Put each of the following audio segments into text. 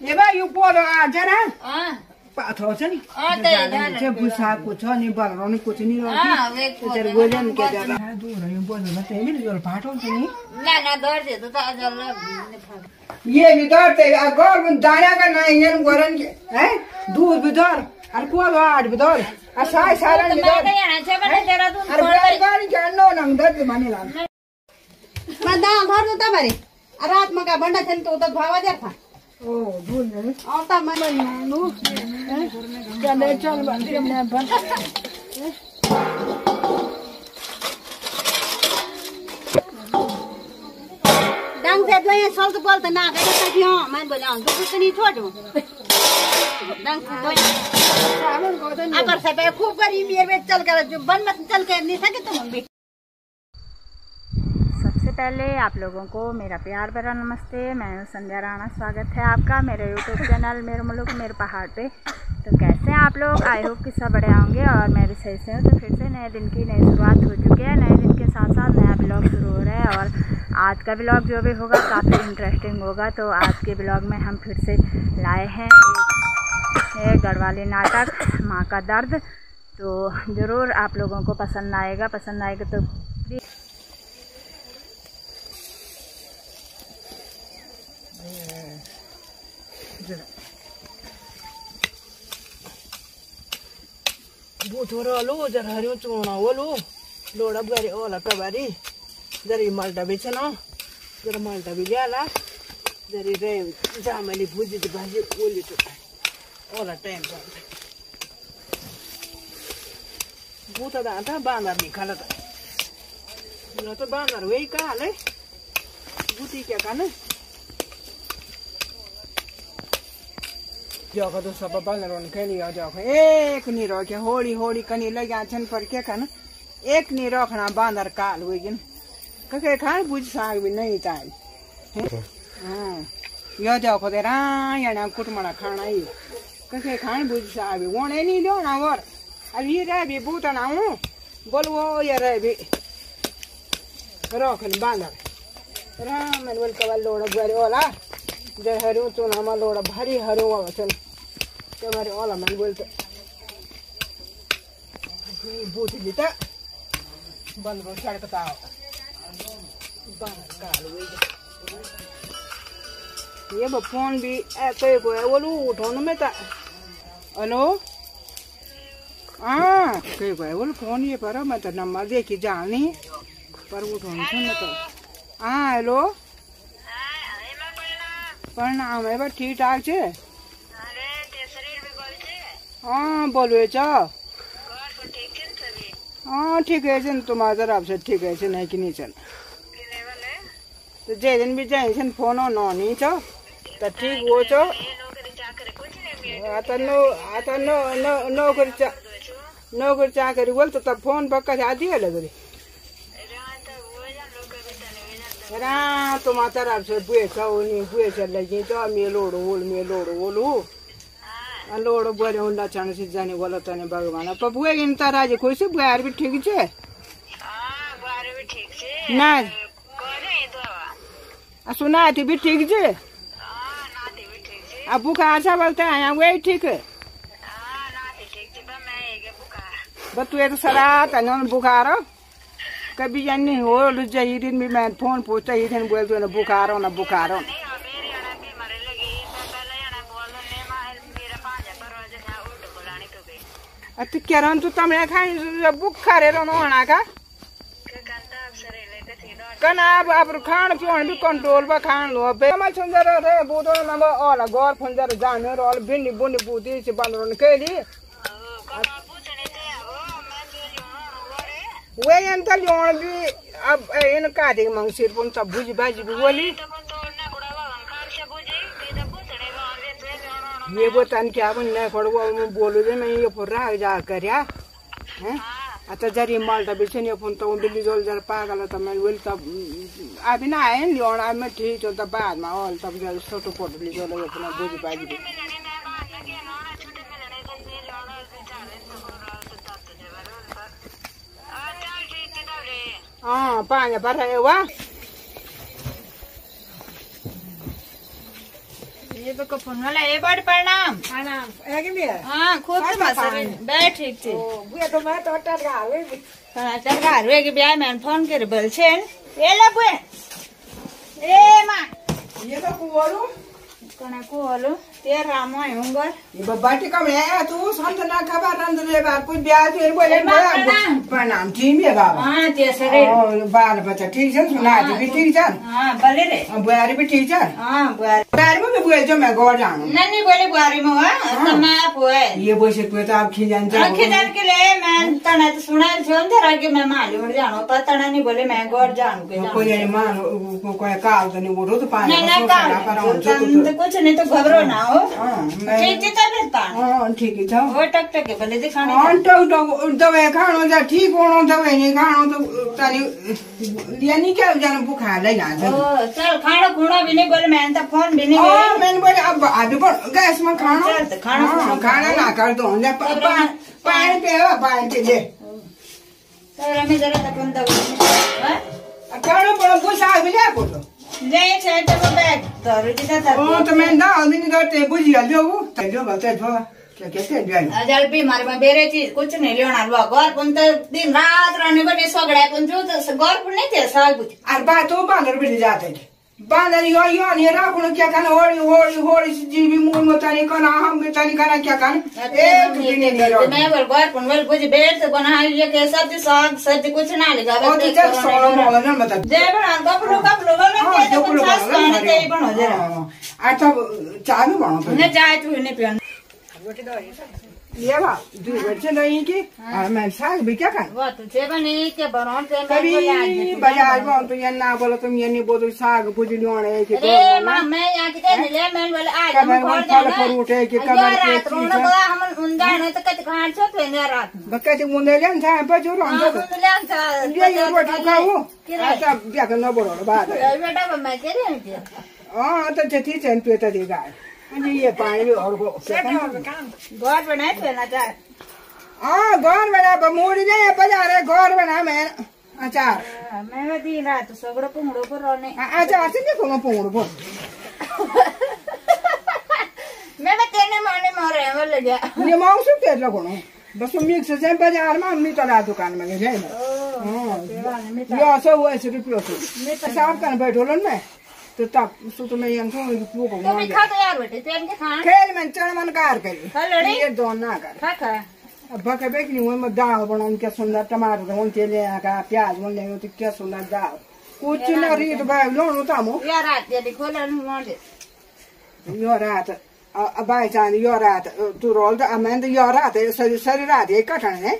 ये बा यो पोलो आज ना पाथरो छ नि चाहिँ बुसाको छ नि बनाउने कुछ नि तेरे गोजन के ज्यादा दूर है बोल न ते मिल जोर पाठों से ना ना दौड़ दे तो अजल ये भी दौड़ते गोर दाना का नहीं ये गोरन के हैं दूर भी दौड़ और को आड़ भी दौड़ और साई सारा भी दौड़ मैं यहाँ से बने तेरा तू और गाड़ी के नो नंग दर्द माने ला मैं दाल भर दो तब अरे रात में का बंडा थन तो भावा जा था ओ दूर नहीं आता मैं नु चले चल बंदे में बन डंग से तो ये सोल तो बोलते ना कहते था कि हां मैं बोला तो कुछ नहीं छोड़ो डंग से अगर से पे खूब करी मेरे चल कर जो बन मत चल के नहीं सके तुम भी। सबसे पहले आप लोगों को मेरा प्यार भरा नमस्ते। मैं हूँ संध्या राणा। स्वागत है आपका मेरे यूट्यूब चैनल मेरे मुल्क मेरे पहाड़ पे। तो कैसे हैं आप लोग? आई होप कि सब बड़े होंगे और मैं भी सही से हूँ। तो फिर से नए दिन की नई शुरुआत हो चुकी है। नए दिन के साथ साथ नया ब्लॉग शुरू हो रहा है और आज का ब्लॉग जो भी होगा काफ़ी इंटरेस्टिंग होगा। तो आज के ब्लॉग में हम फिर से लाए हैं एक गढ़वाली नाटक माँ का दर्द। तो ज़रूर आप लोगों को पसंद आएगा तो बुथोरो लो जर हरियो चोणा ओलो लोड़ा गरे ओला कबारी जरी माल्टा बेचन जर माल्टा भी ल्याला जरी रे जामली भुजी भाजी ओली तो ओला टाइम जान्छ बुता दाता बाँदर निकाला त न त बाँदर वही काले बुती क्या काने जगह तो सब बांदर के लिए जगह एक नहीं रखे होली होली कनी लगा छन पर क्या खाना एक नहीं रखना बांदर काल हुई जिन कहे खाए बुझ साग भी नहीं चाहिए हाँ यो जगह दे रायना कुटमना खाना ही कहे खाए बुझ साग भी वो नहीं लो ना और अब ये रह भी बूता ना हूँ बोलो ये रह भी रखन बांदर राम बोल कवल लोड़ा गरे वाला जय हरियो तो नामा लोड़ा भारी हरो वचन तुम्हारे ओला मन बोलते बूटी लिता बंद को सड़क ताओ बाहर काल ये फोन भी ऐसे को है बोलू उठाने में था हेलो हाँ कहीं को है बोल फोन ये पर मैं तो नंबर देखी जानी पर उठाने सुन तो हाँ हेलो प्रणाम है बस ठीक ठाक छे हाँ बोलवे छ हाँ ठीक है तुम्हारा तरफ से ठीक है नहीं कि नहीं चल तो जे दिन भी जाए छन फोन नहीं छ तो ठीक हो छ आता नौकरी चाकरी बोल तो तब फोन पक्का जाती है लग रही रा तुम्हारा तरफ से बुए चल लगी तो मेलोड़ बोलू लोड़ बोले उन्ना चाण से जाने बोला तने भगवान पर बुए इन तारा जे कोई से बुआर भी ठीक छे हां बुआर भी ठीक छे ना कोने तो सुना थी भी ठीक छे हां नाती भी ठीक छे अब बुखार सा बोलते हैं वही ठीक है हां नाती ठीक छे मैं एक बुखार बस तू ये तो सरा तने बुखार कभी जानी हो लुजाई दिन भी मैं फोन पूछता ही दिन बोलते ना बुखार हो तो क्या रन तू तमने खाई बुखार रो होना का कना अब खान पियोन भी कंट्रोल बा खान लो बे मैं सुंदर रे बोतो नंबर ओला गोर फंजर जाने रो भिंडी बुंडी बूती से बंदरन के लिए वे अंतर लोन भी अब इन काटे मंगसिर पुन सब भुजी भाजी भी बोली ये बतान क्या बन नहीं पड़वा मैं बोलू दे मैं ये पूरा जा करया हैं अच्छा जरी माल्टा बेचन ये फोन तो बिल्ली जोल जर पागल तो मैं बोल तब अभी ना आए लियोन अब मैं ठीक हो तब बाद में और तब जल छोटो पोट ली जोल ये अपना भुजी भाजी हाँ पानी भर रहे हुआ ये तो कफन वाला ए बड़ प्रणाम प्रणाम है कि नहीं हां खूब से मसरे बैठ ठीक छे ओ बुए तो मैं तो टरगा वे टरगा रे के ब्याह में फोन करे बोल छे ए ला बुए ए मां ये तो कुवरू कना को हलो ते राम होंगर ये बाटी कम है तू संत ना खबर रंद रे बा कोई ब्याह फिर बोले प्रणाम ठीक है बाबा हां ते सरे बाल बच्चा ठीक है सुना भी ठीक है हां भले रे बुआरी भी ठीक है हां बुआरी में बुए जो मैं गोड़ जाऊं नहीं बोले बुआरी में हां तो मैं पोए ये बोसे को तो आप खिजान जा खिजान के ले मैं तना तो सुना छन धरा के मैं माली उड़ जानो पर तना नहीं बोले मैं गोड़ जाऊं के कोई नहीं मान कोई काल तो नहीं उड़ो तो पानी नहीं काल कुछ नहीं तो घबरो ना हो ठीक है तब ता हां ठीक है जाओ वो टक टक भले दिखाने हां टक दवाई खानो जा ठीक होनो दवाई नहीं खानो तो तानी यानी क्या जान बुखार लग जा ओ चल खाना खुना भी नहीं बोले मैं तो फोन भी नहीं हां मैंने बोले अब अभी गैस में खाना खाना ना कर दो पानी पे पानी पे ले तो रमे जरा तक बंद हो खाना बड़ा गुस्सा भी ले को नहीं चाहिए तो बैग धरो जितना था ओ तो मैं ना नहीं करते बुझिया लो ते जो बता दो क्या कहते हैं जल भी मारे में बेरे चीज कुछ नहीं लेना लो घर पण तो दिन रात रहने बने सगड़ा पण जो तो घर पण नहीं थे साग बुझ और बात हो बांदर भी जाते थे बांदर यो नहीं राखो क्या खाना होड़ी जीवी मुंह में तानी खाना हम भी तानी खाना क्या खाना एक भी नहीं रो मैं बोल घर पण बोल बुझ बैठ तो बना ये के सब्जी साग सब्जी कुछ ना लेगा ओ तो चल सोलो मोल ना बता जे बना कपड़ो बना के तो छास खाने ते बनो जरा आ तो चाय भी बनो तो नहीं चाय तू नहीं पियो रोटी दो ये बा दू बच्चे नहीं की मैं साग भी क्या खाना वो तो जे बने के बनाओ ते कभी बाजार में तो ये ना बोलो तुम ये नहीं बोलो साग भुजली होने के अरे मां मैं यहां के ले मैं बोले आज हम घर जाना फल फ्रूट है कि कबर के रात रोना बड़ा हम उंदा नहीं तो कत खान छो पे रात बकते मुंडे ले था पर जो रंग ये रोटी खाओ अच्छा क्या करना बोलो बात बेटा मैं कह रही हूं हां तो जति चैन पे तो देगा ये पानी भी और घर बनाए थे ना चार हाँ घर बना बमूड़ी नहीं बाजार है घर बना मैं अचार मैं दिन रात सगड़ो पुंगड़ो पर रहने अचार से नहीं कोनो पुंगड़ो पर मैं तेने माने मारे वो ले गया ये मौसम के लगनो बस मिक्स से बाजार में हमनी तला दुकान में गए हां ये सब ऐसे रुपयो से साफ कर बैठोलन में तो तब सुत में यंग को को तो खा तो यार बेटे तेन के खाना खेल में चढ़ मन कार कर ये दोन ना कर खा खा अब बके बेकनी वो में दाल बनाऊं क्या सुंदर टमाटर तो उनके ले का प्याज बोल ले तो क्या सुंदर दाल कुछ ना रीत भाई लोन उतामो यार रात ये खोलन मोड़े यो रात अब भाई जान यो रात तू रोल तो अमेंद यो रात सरी रात ये कटन है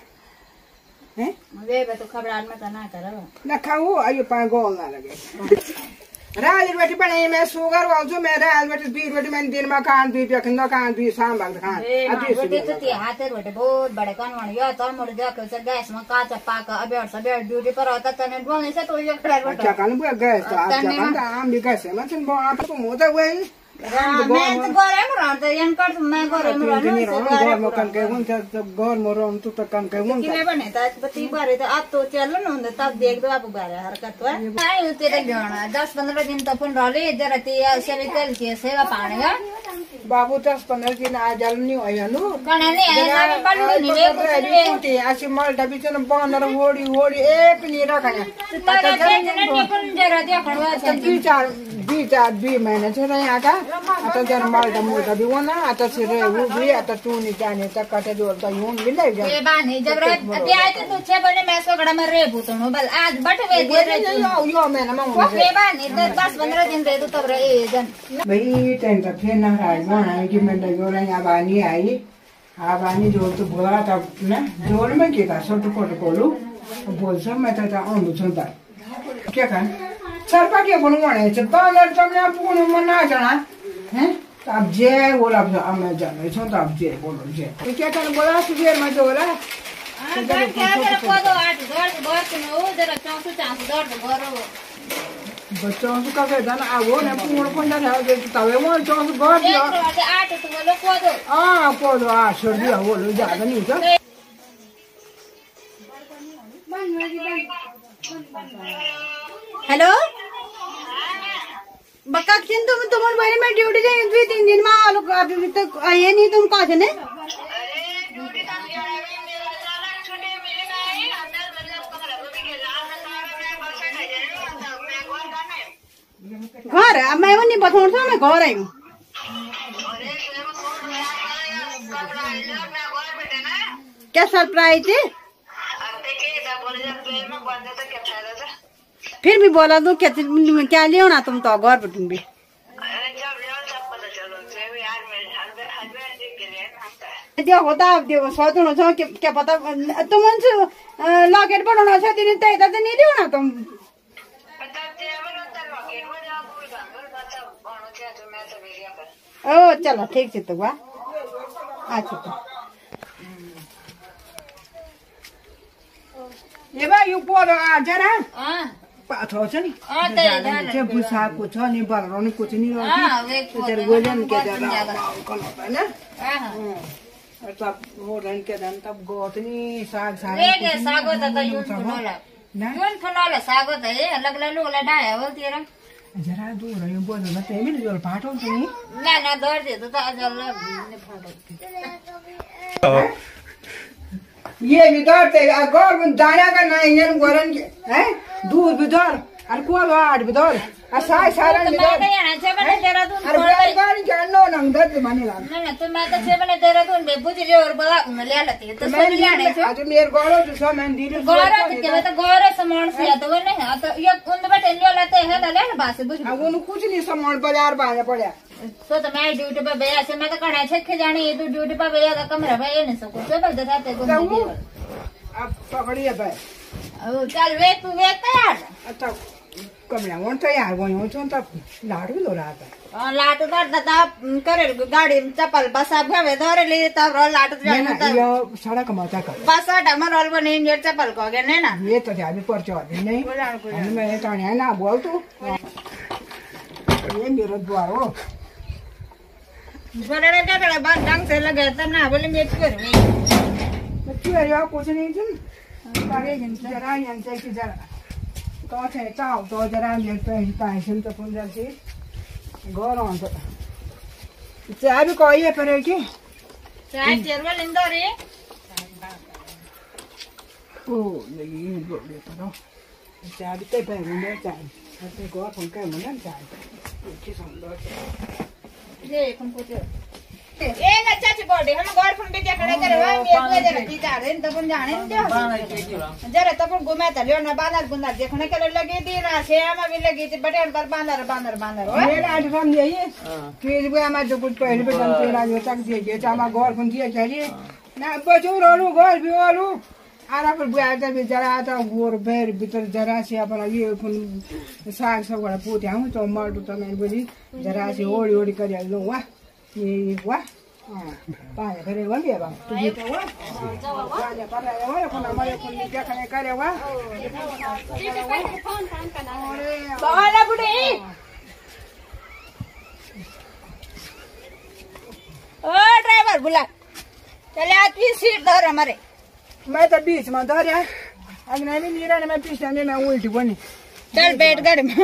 हैं वे तो खबरान में ना करो ना खाओ आयो पा गोल ना लगे राज बेटी बने मैं शुगर वाल मैं राज बेटी बीर बेटी मैंने दिन में कान भी रखना कान भी शाम वक्त खान बेटे तो ते हाथ बेटे बहुत बड़े कान वाले या तो मोड़ जाके से गैस में काचा पाका अबेर ड्यूटी पर होता तने बोने से तो ये खड़ा बेटा क्या कान बुआ गैस तो आप क्या कान आम भी गैस है मतलब बो आप तो मोटा वही मैं तो गोरे में रहता यन कर मैं गोरे में रहता गोर में कन के उन तो गोर में रहूं तो कन के उन कि मैं बने था पति बारे तो अब तो चल ना उन तब देख दो आप बारे हरकत है नहीं तेरे गाना 10-15 दिन तो अपन रहले जरा ते सेवे तेल के सेवा पानी का बाबू 10-15 दिन आ जल नहीं होया नु कने नहीं है ना बल्लू नहीं वे ऐसी माल डबी चन बानर होड़ी एक नहीं रखने तारा के अपन जरा देखणवा तो 2 महीने से नहीं आता आता जर माल डमू डबी वो ना आता से रे वो भी आता तू नहीं जाने तक काटे जो तो यूं भी ले जा ये बानी जब रात आए तो छे बने मैं सोगड़ा में रे भूतनो बल आज बटवे दे रे यो मैंने मांगो ये बानी तो 10-15 दिन रहे तो तब रे जन भाई टेंट फिर ना राज बना कि मैं लगे और यहां बानी आई आ बानी जो तो बोला तब ना जोर में के का छोटो कोट कोलू बोल सब मैं तो आऊं सुनता क्या कर सरपा के बनवाने से बानर तुमने पूर्ण मना जाना हैं अब जे बोला अब मैं जाना छो तो अब जे बोलो जे तो क्या कर बोला सुबह में जो बोला क्या जरा को दो 8 घर में वो जरा 400 दौड़ घरो बच्चों से का कहता ना वो ने पूर्ण पंडा है तवे वो 400 घर दिया 8 तो बोलो को दो हां को दो 8 छोड़ दिया वो लो ज्यादा नहीं था हेलो बक्का किन तुम बोले मैं ड्यूटी जाए 2-3 दिन में आलो अभी तक आए नहीं तुम कहा ने घर है मैं वो नहीं बताऊँ था मैं घर आई हूँ क्या सरप्राइज है फिर भी बोला तो क्या ले ना तुम तो घर पर तुम भी देखो तो आप देखो सोचना छो क्या पता तुम लॉकेट बनाना छ दिन तो इधर नहीं लियो ना तुम ओ चलो ठीक है तो वाह अच्छा तो ये बा यो पोलो आ जरा पाथो छ नि चाहिँ बुसाको छ नि बनाउने कुछ नि हो कि गोजन के जरा कल हैन तब मोरन के दान तब गोत नि साग साग रे सागो त युन फनोला युन फनोला सागो त ए अलग अलग लोला डाया हो तेरा जरा दूर यो बोल्नु न तेमी जोल पाठो छ नि ना दर दे त अजल ने फाटो ये विदर ते घर में दाना का नहीं है गोरन है दूध विदर और को आठ विदर साई सारा विदर मैं यहाँ से बने तेरा दून और गाड़ी जाननो नंग दर्द माने ला ना तो मैं तो से बने तेरा दून बे बुझ रे और बड़ा ले लेती तो सब ले आने छो आज मेरे गोरो जो सब मैं दी गोरो के तो गोरो सामान से तो नहीं है तो ये उन बटे ले लेते हैं ना ले बात बुझ अब उन कुछ नहीं सामान बाजार बाने पड़या तो मैं ड्यूटी पे गया से मैं तो कड़ा छे जाने ये तो ड्यूटी पे गया तो कमरा पे नहीं सब कुछ जबरदस्त आते को अब पकड़िए भाई अब चल वे तू वे तैयार अच्छा कमरा वन तैयार गयो छ त लाड भी लो रहा था लाट दर्दा करे गाड़ी चप्पल बसा भवे धरे ले तब लाट जाने त यो सड़क मचा कर बस ढमर रोल बने इंजर चप्पल को गए ना ये तो जाबी पर चढ़ नहीं मैं तो ना बोल तू ये मेरा द्वार हो बोले रे बड़ा बात ढंग से लगे त ना बोले मैं कर क्यों यार कुछ नहीं तुम कागे जरा यहाँ से कि जरा तो थे चाव तो जरा ये पैसे तो फोन जल्दी घर आन तो चाय भी कोई है पर कि चाय चेरवा लिंदो रे ओ नहीं बोले तो चाय भी ते पे में चाय ते घर फोन का मन चाय कि संदर ये कौन को ए ना चाची बॉडी हम घर फोन पे देखने करे वा ये को जरा की जा रहे तो बन जाने दे जरा तो घुमा त लियो ना बानर बुंदा देखने के लगे दी ना से हम भी लगी थी बटे पर बानर हो मेरा आज हम यही फिर वो हमारे जो कुछ पहले पे काम तेरा जो तक दिए जे चामा घर फोन दिए चलिए ना बचो रोलू घर भी वालू आरा पर बुआ त जरा आता गोर बेर भीतर जरा से अपना ये फोन साग सब वाला पोते हम तो मर्द तो मैं बोली जरा से ओड़ी ओड़ी कर लो वाह ये वाह पाए करे वन दिया बा तू ये तो वाह पाए पर ले वाह अपन हमारे फोन में क्या करे वाह बाला बुढ़ी ओ ड्राइवर बुला चले आ तू सीट धर हमारे मैं तो बीच में धर है अगने में नीरा ने मैं पीछे में मैं उल्टी बनी चल बैठ गाड़ी में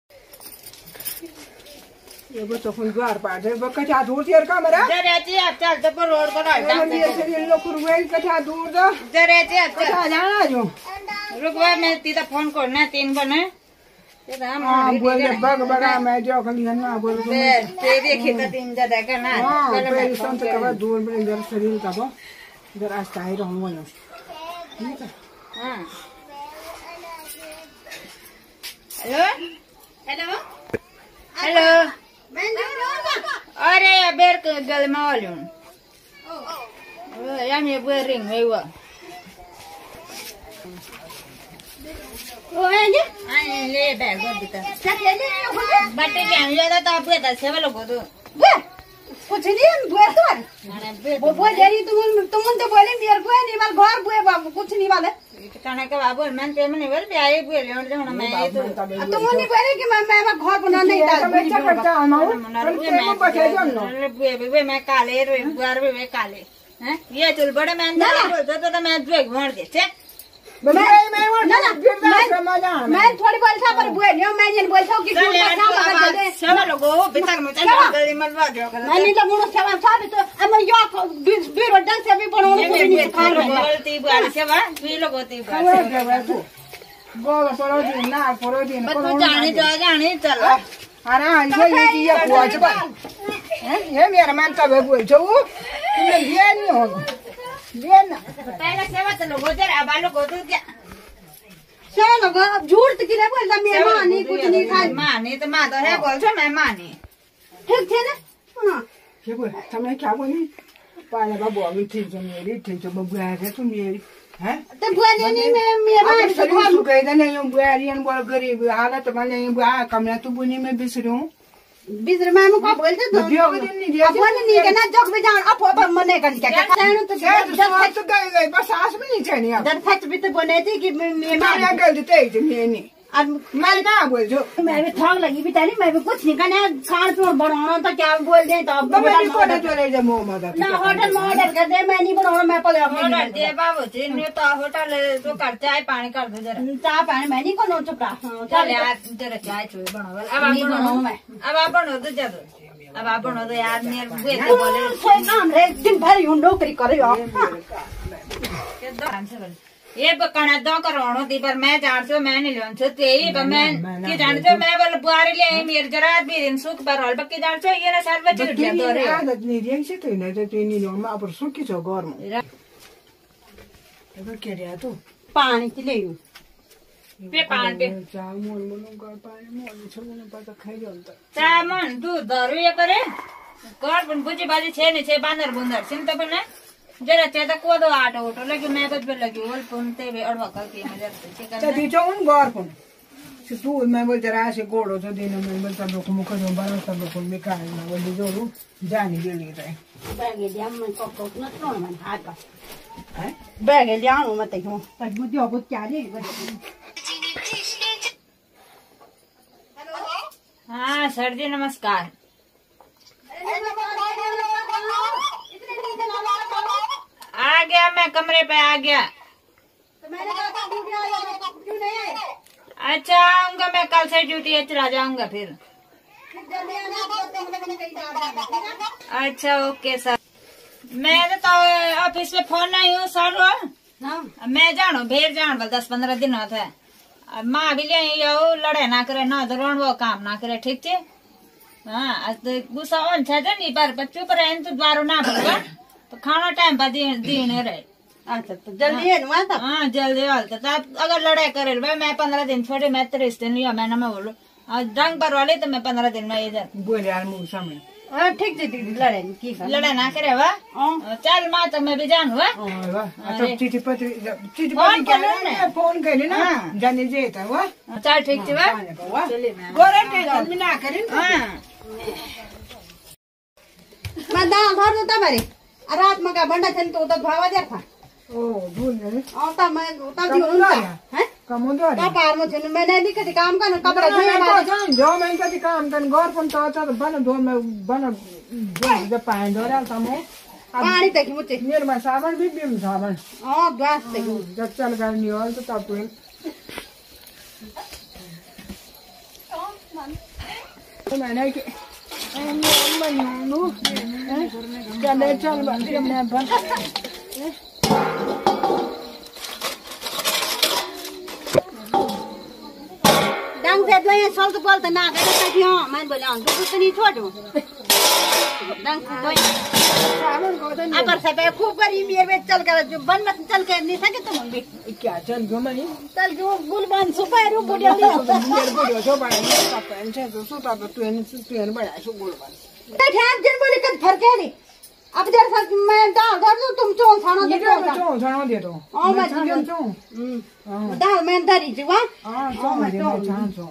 ये वो तो फोन द्वार पार है वो कच्चा दूर से कैमरा जरे जी आप चल तो पर रोड पर आ ये से लोग रुए कच्चा दूर दो जरे जी आप कच्चा जाना जो रुकवा मैं तीता फोन करना 3 बने ये हम बोले बग बगा मैं जो कल ना बोल तेरी खिता 3 ज्यादा करना पहले संत का दूर में इधर शरीर का वो इधर आस्था ही रहूंगा ना ठीक है हां हेलो हेलो हेलो अरे या बेर गल में वालू या मैं बेर रिंग में हुआ ओ आने ले बैग दो बेटा सब ले ले बटे के हम ज्यादा तो आपके दस से वालों को दो कुछ नहीं हम बुआ तो वो बुआ जरी तुम तो बोले मेरे को नहीं बाल घर बुआ बाबू कुछ नहीं वाले कहने के बाबू मैं ते में नहीं बोल भी आए बुआ ले और जो मैं ये तो तुम नहीं बोले कि मैं घर बना नहीं डाल मैं क्या करता हूं मैं काले रे बुआ रे काले हैं ये चल बड़े मैं तो मैं द्वेग मार दे छे मैं थोड़ी बोलता पर बुआ लियो मैं नहीं बोलता कि सब लोग लगो बितर में गली मलवा दो नहीं तो मुनो सेवा साहब तो हम यो बीरो डंग से भी बनाने को नहीं खा रहे गलती बुआरी सेवा तू लोग होती तू गोल परो दिन ना परो दिन तू जाने चल अरे ये बुआ छ ये मेरा मन तब बुआ छ वो तुमने लिया नहीं हो लिया ना पहले सेवा चलो गोदर अब आलो गोदर क्या चलो अब झूठ किले बोलता मैं मानी कुछ नहीं खाई मानी तो मां तो है बोल छो मैं मानी ठीक थे ना हां क्या बोल तुमने क्या बोली पाले बाबू अभी ठीक है मेरी ठीक है बबुआ है तुम मेरी हैं तो बुआ नहीं मैं मानी तो हम गए थे नहीं बुआ रियन बोल गरीब हालत में नहीं बुआ कमला तू बुनी में बिसरूं बिजर में को बोलते तो अपन नहीं के ना जग में जान अब मने कर क्या कहनो तो तो गए बस आस में नहीं छनी अब दर फट भी तो बने थी कि मैं मैं गलती ते मैं नहीं अब मैं ना बोल जो मैं भी थक लगी बेचारी मैं भी कुछ नहीं करना खान पीन बनाना तो क्या बोल दे तो अब मैं नहीं कोने चले जा मुंह मदद ना होटल में ऑर्डर कर दे मैं नहीं बनाना मैं पकड़ ऑर्डर दे बाबू जी ने तो होटल तो कर चाय पानी कर दो जरा चाय पानी मैं नहीं करना चुपड़ा चल यार जरा चाय छुई बनाओ अब आप बनाओ मैं अब आप बनो तो जरूर अब आप बनो तो यार मेरे बुए तो बोले कोई काम रे दिन भर यूं नौकरी करे हो ये बकना दो करोड़ों दी पर मैं जान छो मैं नहीं लोन छो तेरी पर मैं की जान छो मैं बोल बुआरी ले मेरे जरा भी दिन सुख पर हल बक्की जान छो ये ना साल बच्चे उठ दो रे आदत नहीं रही से तो नहीं तो नहीं लो मैं अब सुखी छो घर में अब क्या रे तू पानी की ले पे पान पे चामन मनो कर पानी मोल छो ने पता खाई जंत चामन दूध दारू ये करे घर पण बुझी बाजी छे ने छे बांदर बुंदर चिंता पण ना जरा चेता कोदो आटो ओटो लगी मैं कुछ भी लगी बोल पुनते भी अड़वा करके मजा से तो दीचो उन घर पण से तू मैं बोल जरा से गोड़ो तो दिन में बोल सब लोग मुख जो बारा सब लोग में का ना बोल जो रू जानी ले ले रहे बैग ले हम को न तो मन हाथ का है बैग ले आऊं मत क्यों तब मुझे अब क्या ले हाँ सर जी नमस्कार आ गया मैं कमरे पे आ गया तो मैंने कहा था क्यों नहीं आए अच्छा आऊंगा मैं कल से ड्यूटी चला जाऊंगा फिर अच्छा ओके सर मैं तो ऑफिस में फोन नहीं हूँ सर मैं जानो भेज जान 10-15 दिन होता है माँ भी ले लड़े ना करे ना तो रोन वो काम ना करे ठीक है हाँ तो गुस्सा ऑन था नहीं पर चुप रहे तो द्वारो ना पड़ेगा तो खाना टाइम पर दीने रहे अच्छा तो जल्दी है ना हाँ जल्दी वालता तब अगर लड़ाई करे भाई मैं 15 दिन छोड़े मैं 30 दिन लिया मैंने मैं बोलू और रंग पर वाले तो मैं 15 दिन में इधर बोले यार मुंह सामने ठीक है लड़े की लड़ाई ना करे वाह चल माँ तो मैं भी जानू तो चिट्ठी पत्री फोन करे ना जाने जेता वाह चल ठीक है वाह गोरे टेंशन में ना करे मैं दाल धर दो मेरी रात में का बंडा थे तो भावा जा था ओ भूल गए तब मैं तब दियो हैं कमुंदो तब पार में थे मैंने नहीं कभी काम करना कपड़ा धोया जो मैं कभी काम करन घर पण तो बन दो मैं बन जो पाए दो रे तमो पानी देखी मुझे मेरे में सावन भी बिम सावन हां ग्लास देखी जब चल करनी हो तो तब तो मैंने कि चल मैं बन डंग से तो ये सोल तो बोलता ना कहता था कि हां मैं बोला हूं तो नहीं छोड़ो डंग से तो अगर से पे खूब करी मेरे में चल कर जो बन मत चल कर नहीं सके तुम भी क्या चल गो मैं चल जो गुलबन सुपारी बुढ़िया मेरे बुढ़िया सो बड़ा का पेंशन तो सुता तो तू बड़ा सो गुलबन ध्यान दिन बोले कद फर्क है नहीं अब जरा मैं दाल धर दूं तुम चों खाना दे चों खाना दे दो हां मैं चों दाल मैं धरी जी वा हां चों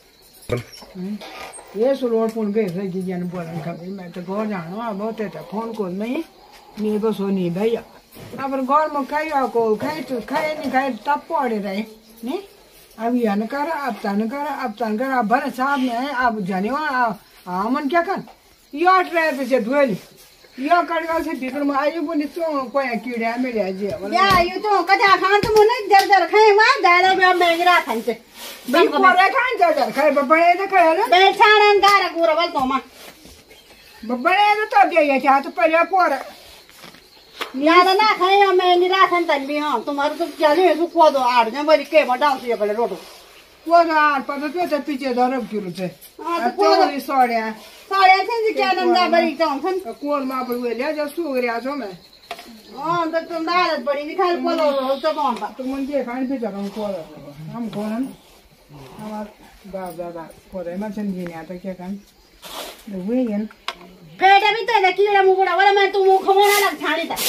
ये सुलोड़ पुन गए थे कि जन बोलन का मैं तो घर जानो अब होते तो फोन को नहीं मेरे को सोनी भैया अब घर में खाई को खाई तो खाए नहीं खाए तब पड़े रहे नहीं अब यह न कर अब तन कर अब भर साहब में अब जाने अमन क्या कर याद रहे थे धोली यो कड़का से भीतर में आयु बोली तो कोई कीड़ा मिले जे या यो तो कदा खान तो मुने जर खाए वा दादा बे मेंगरा खान से बे कोरे खान जर खाए बड़े तो खाए ना बे छाणन गारा गुरा बल तो मा बड़े तो दे ये चाह तो पहले कोरे याद ना खाए मेंगरा खान तन भी हां तुम्हारे तो चले तो को दो आड़ ने बड़ी के बड़ा से बले रोटो वो ना पर तो पीछे दरब किलो से तो सोड़े सारे से क्या नंदा बड़ी तो खन कोल मा बड़े ले जा सुगरिया जो में हां तो तुम दालत बड़ी निकाल कोलो तो कौन बा तो मन के खान पे जगह कोल हम कोन हमार बाप दादा कोरे में चंदी ने आता क्या कान वे यन पेड़ भी तो कीड़ा मुगड़ा वाला मैं तुम खमोना लग छाड़ी था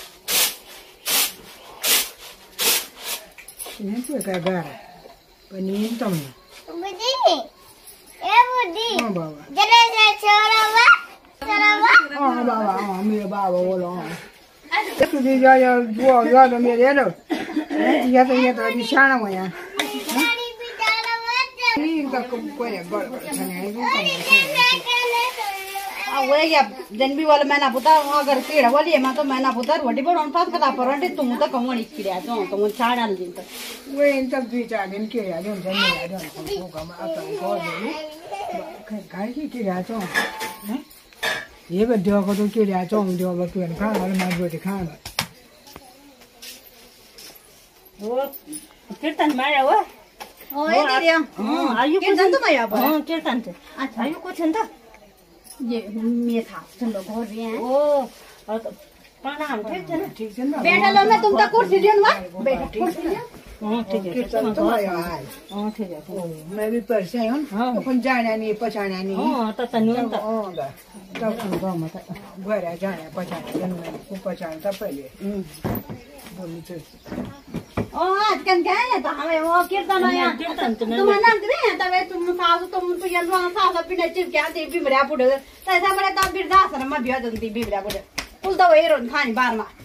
ये तो का गारा पनीर तुम बुद्धि ए बुद्धि हां बाबा जरा से चोरावा हां बाबा हां मेरे बाबा बोलो तो भी जा वो तो मेरे लो ये तो निशाना हुआ है गाड़ी भी चलावा ये का कोई बड़ छने वे या जन भी वाला मैंने पुता अगर कीड़ा वाली है मैं तो मैंने पुता रोटी बनाऊं पास कदा परंटे तुम तो कमोनी कीड़ा तो मुन छाड़ा दिन तो वे इन तक 2-4 दिन के या दिन जन या दिन को काम आता को दे काय की कीड़ा तो हैं ये बड्डो को तो कीड़ा तो दो बकु खा वाला मैं रोटी खा वो कीर्तन माया वो ओ ये दे हां आयु को कीर्तन तो माया पर हां कीर्तन थे अच्छा आयु को छंदा ये मैं था तुम लोग घर भी हैं ओ और तो प्रणाम ठीक है ना बैठा लो मैं तुम तो कुर्सी लियो ना बैठा कुर्सी लियो हां ठीक है कीर्तन तो आया है हां ठीक है मैं भी परसे हूं अपन जाना नहीं पछाना नहीं हां तो तन्यन तो हां दा तब तो मत घरे जाना पछाना जन्म को पछाना था पहले बोली तो ओ आज कन क्या है तो हमें वो कीर्तन आया कीर्तन तो तुम नाम दे तबे तुम सासु तुम तो यलवा सासु पिने चिप क्या ते बिमरा पुडे तैसा बड़े तब बिरदासर में बिया जंती बिमरा पुडे उल तो वेरो खानी बार में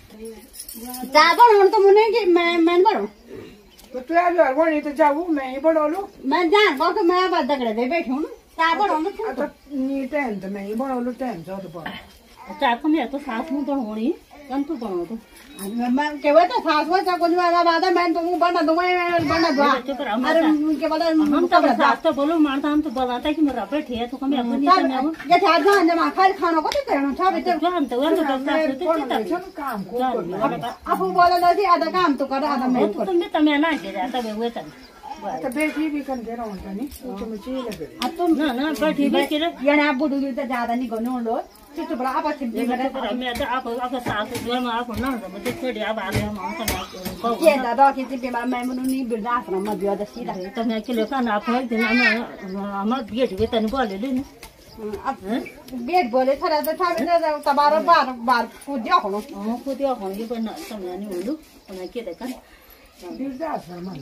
जा बन तो मुने कि मैं बड़ो तो तू आज और नहीं तो जाऊ मैं ही बड़ो लो मैं जान बो के मैं बद दगड़े दे बैठी हूं ता बड़ो न तो नी टाइम तो मैं ही बड़ो लो टाइम जो तो पर चार को मैं तो साथ में तो होनी कन तू बनो तो मैं के वो तो सासु चा कुछ वाला बात मैं तुम बना दूंगा बना दो अरे के बोला हम तो साथ तो बोलो मारता हम तो बोलाता कि मेरा बैठे है तो कम अपन नहीं करना ये था जान जमा खाली खाना को तो करना था बेटे जान तो साथ तो चल काम को अब बोला लगी आधा काम तो कर आधा मैं तो तुम भी तमे ना के जाता वे वे तन तो बेटी भी कर दे रहा हूं नहीं तो मुझे लगे अब तुम ना बैठी बैठी रे ये ना बुढ़ू तो ज्यादा नहीं गनो लो तो बड़ा आप सिंपल मैं मैं तो आप साथ जो में आप ना तो छोड़ी अब आ गए हम तो ये दादा की सिंपल मैं मनु नहीं बिरदासरम में बिया दसी ला तो मैं के लोग ना आप दिन हम गेट वे तन बोले ले अब बेट बोले थरा तो था बेटा तबार बार बार कूद दिया हो हम को दिया हो ये बना तमे नहीं होलु ना के दे कर बिरदासरम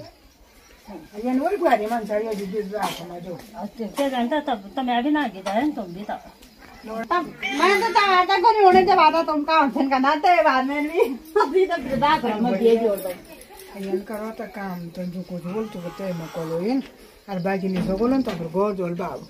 ये नोर गुआरी मन चाहिए बिरदासरम जो ते जानता तब तमे अभी ना के जाए तुम भी तो मैं तो ताता को नहीं होने जब आता तुम का ऑप्शन करना ते बाद में भी अभी तो बिरदासरम में दिए जोड़ दो ये करो तो काम तो जो कुछ बोल तो बते म कोलो इन और बाकी नहीं सोगोलन तो गो जोल बाब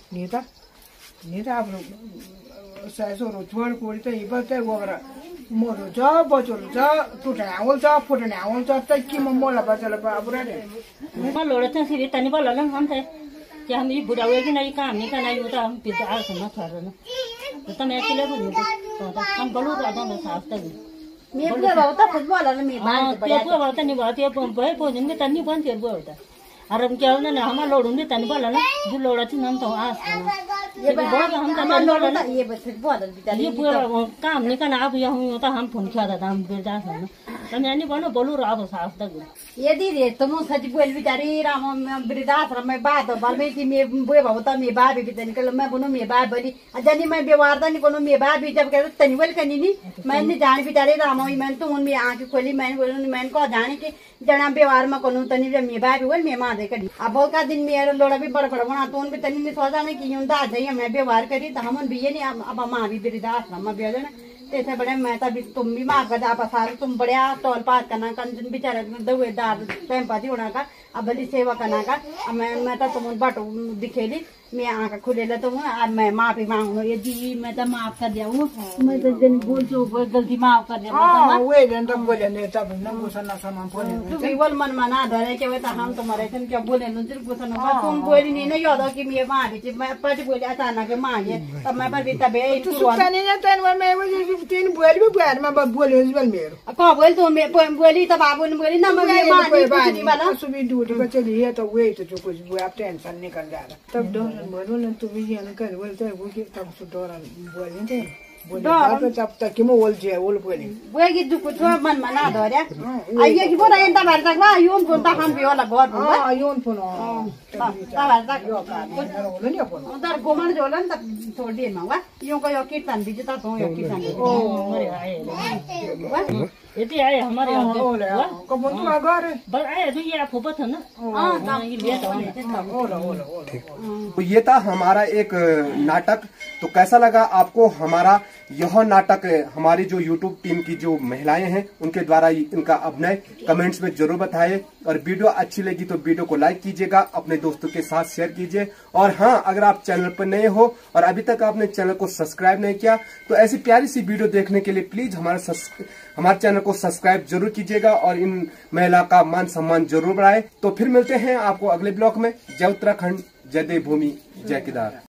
नहीं था आप सैसो रो छोड़ कोड़ी तो ये बते वगरा मोरो जा बचल जा टूटने आवल जा फुटने आवल जा तक की मोला बचल बाबू रे मैं लोड़ते सिरी तनी बोला ना हम थे कि हम ये बुढ़ा हुए कि नहीं काम नहीं करना ये तो हम पिता आ समझ थोड़ा ना तो मैं अकेले बोलूं तो हम बोलूं तो आधा मैं साफ तक मैं भी बहुत फुटबॉल है मैं हां तो बात नहीं बात ये भाई भोजन में तनी बन के बोलता और हम क्या ना हम लोड़ूं ने तनी बोला ना जो लोड़ा थी हम तो आस ये बहुत हम तो लोड़ा ना ये फुटबॉल ये पूरा काम नहीं करना आप यहाँ तो हम फोन किया था हम बिरदास है तो मैं नहीं बोलो बोलूं रहा साफ तक ये दीदी तुम सच बोल बिचारी राम वृद्धाश्रम में बात बाल की मैं बुए बहुता मैं बाप भी तनी कल मैं बोनो मैं बाप बोली जनी मैं व्यवहार था नहीं कोनो मैं बाप भी जब कहते तनी बोल कनी नहीं मैंने जान बिचारे राम मैं तो उन में आंख खोली मैंने बोल मैंने को जाने की जना व्यवहार में कोनो तनी जब मैं बाप बोल मैं मां दे करी अब बहुत का दिन मेरा लोड़ा भी बड़ बना तो उन भी तनी ने सोचा नहीं कि यूं दा जाइए मैं व्यवहार करी तो हम भी ये नहीं अब मां भी वृद्धाश्रम में भेजना तेरे बड़े मैं तभी तुम भी मार कर जा पसार तुम बढ़िया तौल पास करना कंजन बेचारा दवेदार टाइम पाती होना का अब बड़ी सेवा करना का अब मैं तो तुम बटो दिखेली मैं आँख खुले तो हूँ आज मैं माफी मांगू ये दी मैं तो माफ कर दिया हूँ मैं तो दिन बोल जो गलती माफ कर दिया वे दिन तब बोले नहीं तब न गुस्सा सामान बोले तू भी बोल मन मना धरे के वैसा हम तुम्हारे थे क्या बोले सिर्फ गुस्सा न तुम बोली नहीं ना याद कि मैं माँ भी मैं पट बोली अचानक माँ ये तब मैं पर भी तबे तू सुनता नहीं जाता है मैं वो 15 बोल भी बोल मैं बोले बोल मेरो कहाँ बोल तू मैं बोली तब आप बोली ना मैं माँ नहीं वाला सुबह ड्यूटी पर चली है तो वे तो जो कुछ वो आप टेंशन नहीं कर जा रहा तब बोलो ना तू भी ये ना कर बोलते हैं वो कि तब से डोरा बोले थे बोले तब तक कि मैं बोल जे बोल बोले वो कि जो कुछ मन मना धरे आइए कि बोला इंता बार तक वा यून फोन ता हम भी वाला घर हां यून फोन ता बार तक यो का बोले नहीं फोन उधर गोमन जोलन तब छोड़ दिए मावा यूं को यो कीर्तन भी जता तो यो कीर्तन हमारे आए यदि आए हमारे को बोल तू घर बस आए तो ये आप ऊपर था ना हां ये लिया तो ये था हमारा एक नाटक। तो कैसा लगा आपको हमारा यह नाटक? हमारी जो यूट्यूब टीम की जो महिलाएं हैं उनके द्वारा इनका अभिनय कमेंट्स में जरूर बताइए। और वीडियो अच्छी लगी तो वीडियो को लाइक कीजिएगा, अपने दोस्तों के साथ शेयर कीजिए। और हाँ, अगर आप चैनल पर नए हो और अभी तक आपने चैनल को सब्सक्राइब नहीं किया तो ऐसी प्यारी सी वीडियो देखने के लिए प्लीज हमारे चैनल को सब्सक्राइब जरूर कीजिएगा और इन महिला का मान सम्मान जरूर बढ़ाए। तो फिर मिलते हैं आपको अगले ब्लॉग में। जय उत्तराखंड, जय देवभूमि, जय केदार।